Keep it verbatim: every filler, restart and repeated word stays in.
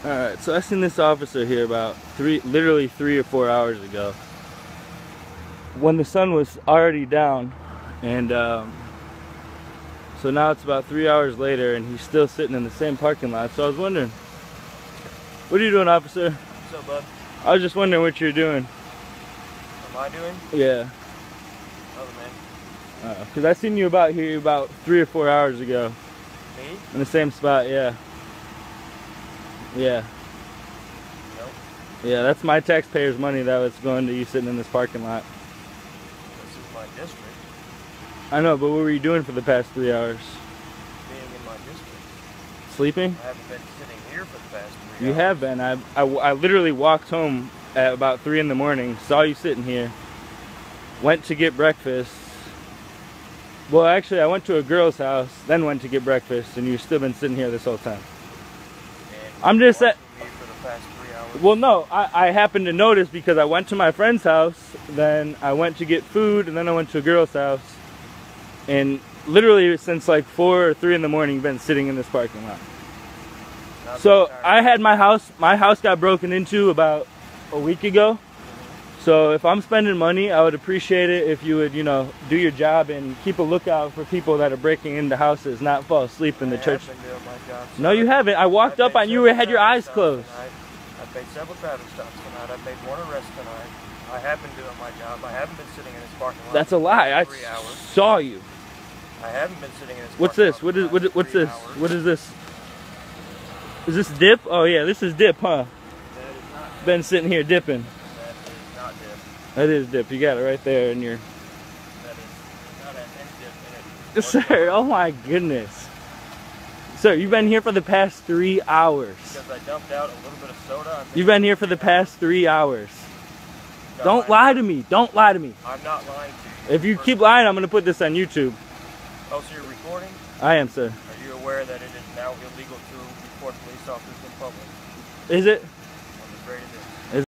Alright, so I seen this officer here about three, literally three or four hours ago, when the sun was already down, and um, so now it's about three hours later and he's still sitting in the same parking lot. So I was wondering, what are you doing, officer? What's up, bud? I was just wondering what you're doing. What am I doing? Yeah. Oh, man. Because uh, I seen you about here about three or four hours ago. Me? In the same spot, yeah. Yeah. Nope. Yeah, that's my taxpayers' money that was going to you sitting in this parking lot. This is my district. I know, but what were you doing for the past three hours? Being in my district. Sleeping? I haven't been sitting here for the past three You hours. have been. I, I, I literally walked home at about three in the morning, saw you sitting here, went to get breakfast. Well, actually, I went to a girl's house, then went to get breakfast, and you've still been sitting here this whole time. And I'm just at... me for the past three hours. Well, no, I, I happened to notice because I went to my friend's house, then I went to get food, and then I went to a girl's house. And literally since like four or three in the morning, you've been sitting in this parking lot. Not So I had my house, my house got broken into about a week ago. So if I'm spending money, I would appreciate it if you would, you know, do your job and keep a lookout for people that are breaking into houses, not fall asleep in the I church. have been doing my job, No, you haven't. I walked I up on you, had your eyes closed. Tonight. I've made several traffic stops tonight. I've made one arrest tonight. I have been doing my job. I haven't been sitting in this parking lot. That's a lie. I three hours. saw you. I haven't been sitting in this. What's parking this? lot What for is the what is last what's three this? hours. What is this? Is this dip? Oh yeah, this is dip, huh? That is not. Been sitting here dipping. That is not dip. That is dip. You got it right there in your. That is not an any dip in it. Sir, oh my goodness. Sir, you've been here for the past three hours. Because I dumped out a little bit of soda. I'm You've been here for the past three hours. No, Don't I'm lie not. to me. Don't lie to me. I'm not lying to you. If you First keep of all- lying, I'm going to put this on YouTube. Oh, so you're recording? I am, sir. Are you aware that it is now illegal to report police officers in public? Is it?